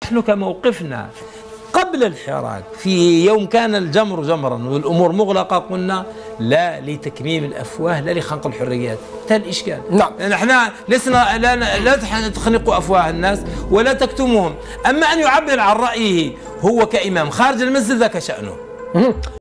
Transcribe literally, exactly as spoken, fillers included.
نحن كموقفنا قبل الحراك في يوم كان الجمر جمرا والأمور مغلقة قلنا لا لتكميم الأفواه لا لخنق الحريات. انتهى الإشكال. نعم. نحن لسنا لا, لا تخنقوا أفواه الناس ولا تكتموهم. أما أن يعبر عن رأيه هو كإمام خارج المسجد ذاك شأنه.